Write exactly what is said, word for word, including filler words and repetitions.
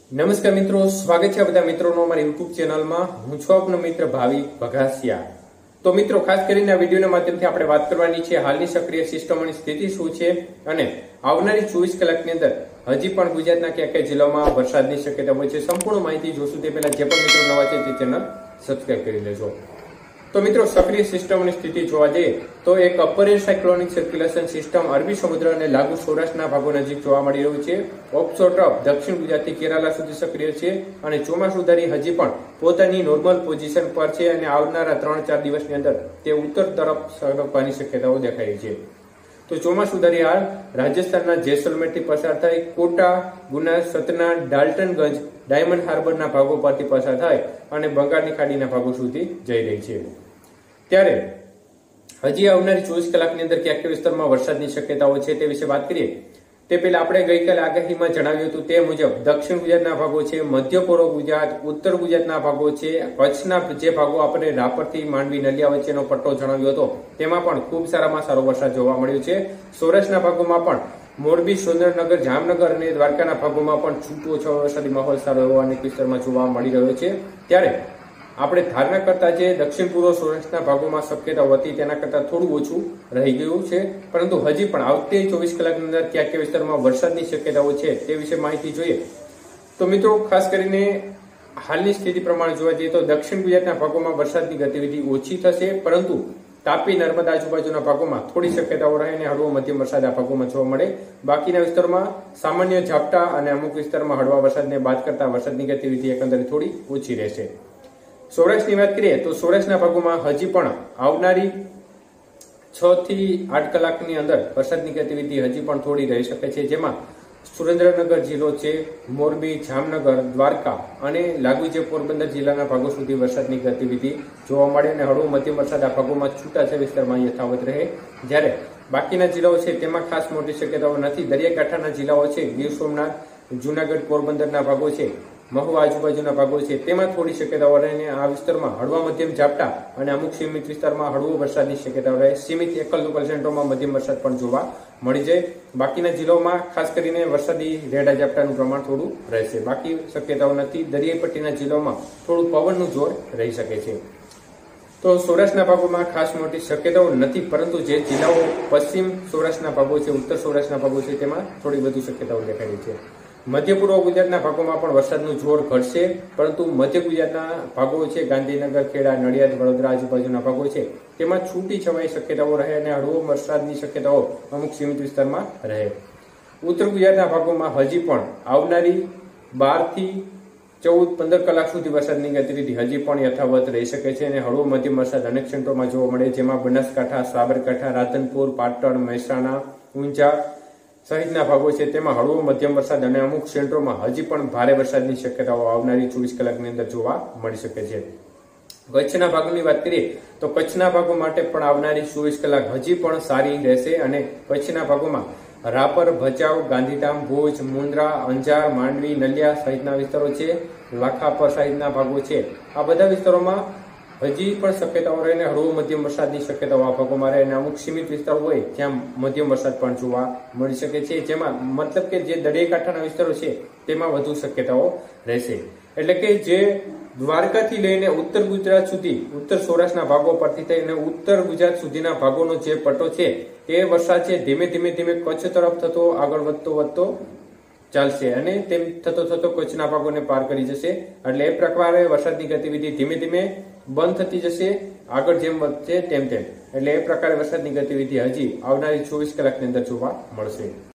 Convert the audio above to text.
નમસ્કાર મિત્રો, સ્વાગત છે બધા મિત્રોનો અમારી યુટ્યુબ ચેનલમાં। હું છું આપનો મિત્ર ભાવિક ભગાસિયા। તો મિત્રો, ખાસ કરીને આ વિડીયોના માધ્યમથી આપણે વાત કરવાની છે હાલની સક્રિય સિસ્ટમોની સ્થિતિ શું છે અને આવનારી ચોવીસ કલાકની અંદર હજી પણ ગુજરાતના કયા કયા જિલ્લામાં વરસાદની શક્યતા હોય છે, સંપૂર્ણ માહિતી જોશું તે પહેલા જે પણ મિત્રો નવા છે તે ચેનલ સબસ્ક્રાઇબ કરી લેજો। તો મિત્રો, સક્રિય સિસ્ટમની સ્થિતિ જોવા જઈએ તો એક upper air cyclonic circulation system અરબી સમુદ્ર અને લાગુ સૌરાષ્ટ્રના ભાગો નજીક જોવા મળી રહ્યું છે। ઓફશોર ટ્રફ દક્ષિણ ગુજરાતથી કેરાલા સુધી સક્રિય છે અને ચોમાસુ ધરી હજી પણ પોતાની નોર્મલ પોઝિશન પર છે અને આવનારા ત્રણ ચાર દિવસની અંદર તે ઉત્તર તરફ સરકવાની શક્યતાઓ દેખાઈ છે। તો ચોમાસુ દરમિયાન રાજસ્થાનના જેસલમેરથી પસાર થઈ કોટા, ગુના, સતના, ડાલ્ટનગંજ, ડાયમંડ હાર્બરના ભાગો પરથી પસાર થાય અને બંગાળની ખાડીના ભાગો સુધી જઈ રહી છે। ત્યારે હજી આવનારી ચોવીસ કલાકની અંદર કયા કયા વિસ્તારમાં વરસાદની શક્યતાઓ છે તે વિશે વાત કરીએ તે પહેલા આપણે ગઈકાલે આગાહીમાં જણાવ્યું હતું તે મુજબ દક્ષિણ ગુજરાતના ભાગો છે, મધ્ય પૂર્વ ગુજરાત, ઉત્તર ગુજરાતના ભાગો છે, કચ્છના જે ભાગો આપણે રાપરથી માંડવી નલિયા વચ્ચેનો પટ્ટો જણાવ્યો હતો તેમાં પણ ખૂબ સારામાં સારો વરસાદ જોવા મળ્યો છે। સૌરાષ્ટ્રના ભાગોમાં પણ મોરબી, સુરેન્દ્રનગર, જામનગર અને દ્વારકાના ભાગોમાં પણ છૂટો છ વરસાદી માહોલ સારો એવો અનેક વિસ્તારમાં જોવા મળી રહ્યો છે। ત્યારે આપણે ધારણા કરતા જે દક્ષિણ પૂર્વ સૌરાષ્ટ્રના ભાગોમાં શક્યતાઓ હતી તેના કરતા થોડું ઓછું રહી ગયું છે, પરંતુ હજી પણ આવતી ચોવીસ કલાકની અંદર કયા કયા વિસ્તારમાં વરસાદની શક્યતાઓ છે તે વિશે માહિતી જોઈએ તો મિત્રો, ખાસ કરીને હાલની સ્થિતિ પ્રમાણે જોવા જઈએ તો દક્ષિણ ગુજરાતના ભાગોમાં વરસાદની ગતિવિધિ ઓછી થશે, પરંતુ તાપી, નર્મદા આજુબાજુના ભાગોમાં થોડી શક્યતાઓ રહે અને હળવો મધ્યમ વરસાદ આ ભાગોમાં જોવા મળે। બાકીના વિસ્તારમાં સામાન્ય ઝાપટા અને અમુક વિસ્તારમાં હળવા વરસાદને બાદ કરતા વરસાદની ગતિવિધિ એકંદરે થોડી ઓછી રહેશે। સૌરાષ્ટ્રની વાત કરીએ તો સૌરાષ્ટ્રના ભાગોમાં હજી પણ આવનારી છ થી આઠ કલાકની અંદર વરસાદની ગતિવિધિ હજી પણ થોડી રહી શકે છે, જેમાં સુરેન્દ્રનગર જિલ્લો છે, મોરબી, જામનગર, દ્વારકા અને લાગુ જે પોરબંદર જિલ્લાના ભાગો સુધી વરસાદની ગતિવિધિ જોવા મળે અને હળવો મધ્યમ વરસાદ આ ભાગોમાં છૂટાછવાયા વિસ્તારમાં યથાવત રહે। જ્યારે બાકીના જિલ્લાઓ છે તેમાં ખાસ મોટી શક્યતાઓ નથી। દરિયાકાંઠાના જિલ્લાઓ છે, ગીર સોમનાથ, જુનાગઢ, પોરબંદરના ભાગો છે, મહુવા આજુબાજુના ભાગો છે તેમાં થોડી શક્યતાઓ રહે અને આ વિસ્તારમાં હળવા મધ્યમ ઝાપટા અને અમુક સીમિત વિસ્તારમાં હળવો વરસાદની શક્યતાઓ રહે। સીમિત એકલ લોકલ સેન્ટરોમાં મધ્યમ વરસાદ પણ જોવા મળી જાય। બાકીના જિલ્લાઓમાં ખાસ કરીને વરસાદી રેડા ઝાપટાનું પ્રમાણ થોડું રહેશે, બાકી શક્યતાઓ નથી। દરિયાઈ પટ્ટીના જિલ્લાઓમાં થોડું પવનનું જોર રહી શકે છે। તો સૌરાષ્ટ્રના ભાગોમાં ખાસ મોટી શક્યતાઓ નથી, પરંતુ જે જિલ્લાઓ પશ્ચિમ સૌરાષ્ટ્રના ભાગો છે, ઉત્તર સૌરાષ્ટ્રના ભાગો છે તેમાં થોડી વધુ શક્યતાઓ દેખાઈ રહી છે। મધ્ય પૂર્વ ગુજરાતના ભાગોમાં પણ વરસાદનું જોર ઘટશે, પરંતુ મધ્ય ગુજરાતના ભાગો છે, ગાંધીનગર, ખેડા, નડિયાદ, વડોદરા આજુબાજુના ભાગો છે તેમાં છૂટી છવાઈ શક્યતાઓ રહે અને હળવો વરસાદની શક્યતાઓ અમુક સીમિત વિસ્તારમાં રહે। ઉત્તર ગુજરાતના ભાગોમાં હજી પણ આવનારી બાર થી ચૌદ પંદર કલાક સુધી વરસાદની ગતિવિધિ હજી પણ યથાવત રહી શકે છે અને હળવો મધ્યમ વરસાદ અનેક સેન્ટરોમાં જોવા મળે, જેમાં બનાસકાંઠા, સાબરકાંઠા, રાધનપુર, પાટણ, મહેસાણા, ઊંઝા સહિતના ભાગો છે તેમાં હળવો મધ્યમ વરસાદ અને અમુક સેન્ટરોમાં હજી પણ ભારે વરસાદની શક્યતાઓ આવનારી ચોવીસ કલાકની અંદર જોવા મળી શકે છે। કચ્છના ભાગોની વાત કરીએ તો કચ્છના ભાગો માટે પણ આવનારી ચોવીસ કલાક હજી પણ સારી રહેશે અને કચ્છના ભાગોમાં રાપર, ભચાઉ, ગાંધીધામ, ભુજ, મુન્દ્રા, અંજાર, માંડવી, નલિયા સહિતના વિસ્તારો છે, લાખાપર સહિતના ભાગો છે, આ બધા વિસ્તારોમાં હજી પણ શક્યતાઓ રહીને હળવો મધ્યમ વરસાદની શક્યતાઓ આ ભાગોમાં રહે અને અમુક સીમિત વિસ્તારો હોય જ્યાં મધ્યમ વરસાદ પણ જોવા મળી શકે છે, જેમાં મતલબ કે જે દરિયાકાંઠાના વિસ્તારો છે તેમાં વધુ શક્યતાઓ રહેશે। એટલે કે જે દ્વારકાથી લઈને ઉત્તર ગુજરાત સુધી, ઉત્તર સૌરાષ્ટ્રના ભાગો પરથી થઈને ઉત્તર ગુજરાત સુધીના ભાગોનો જે પટ્ટો છે તે વરસાદ છે ધીમે ધીમે ધીમે કચ્છ તરફ થતો આગળ વધતો વધતો ચાલશે અને તેમ થતો થતો કચ્છના ભાગોને પાર કરી જશે। એટલે એ પ્રકારે વરસાદની ગતિવિધિ ધીમે ધીમે બંધ થતી જશે, આગળ જેમ વધશે તેમ તેમ। એટલે એ પ્રકારે વરસાદની ગતિવિધિ હજી આવનારી ચોવીસ કલાકની અંદર જોવા મળશે।